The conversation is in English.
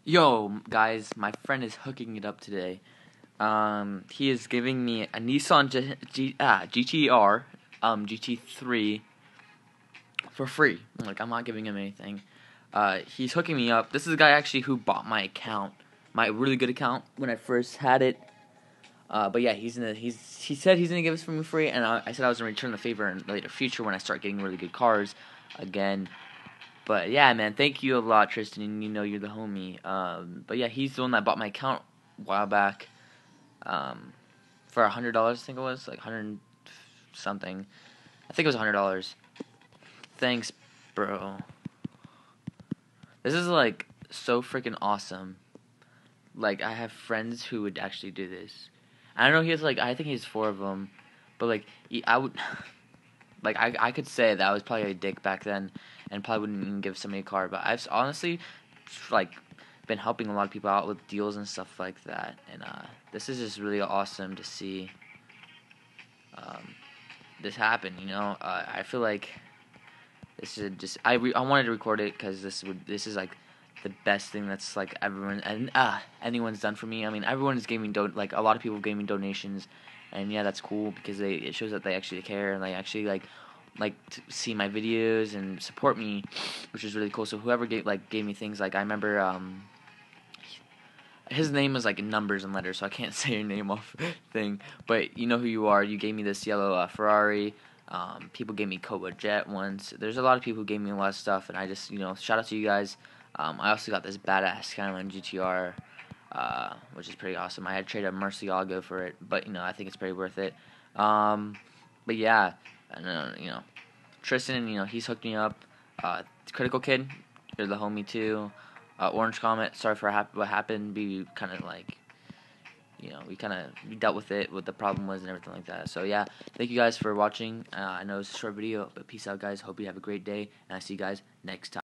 Yo, guys, my friend is hooking it up today. He is giving me a Nissan GTR, GT3 for free. Like, I'm not giving him anything. He's hooking me up. This is the guy actually who bought my account, my really good account when I first had it. But yeah, he said he's gonna give us for me free, and I said I was gonna return the favor in the later future when I start getting really good cars again. But yeah, man, thank you a lot, Tristan. And you know you're the homie. But yeah, he's the one that bought my account a while back. For $100, I think it was like 100 something. I think it was $100. Thanks, bro. This is like so freaking awesome. Like I have friends who would actually do this. I don't know. He has like I think he has 4 of them, but like I would. Like I could say that I was probably a dick back then, and probably wouldn't even give somebody a car. But I've honestly, like, been helping a lot of people out with deals and stuff like that. And this is just really awesome to see this happen. I feel like this is just I wanted to record it because this is like the best thing that's like anyone's done for me. I mean, everyone's gave me like a lot of people gave me donations, and yeah, that's cool because it shows that they actually care and they actually like to see my videos and support me, which is really cool. So whoever gave me things, like I remember his name was like in numbers and letters, so I can't say your name off thing. But you know who you are. You gave me this yellow Ferrari. People gave me Cobra Jet once. There's a lot of people who gave me a lot of stuff, and I just shout out to you guys. I also got this badass Skyline GTR, which is pretty awesome. I had traded a Murcielago for it, but I think it's pretty worth it. But yeah, and Tristan, he's hooked me up. Critical Kid, you're the homie too. Orange Comet, sorry for what happened. We kind of we dealt with it, what the problem was, and everything like that. So yeah, thank you guys for watching. I know it's a short video, but peace out, guys. Hope you have a great day, and I see you guys next time.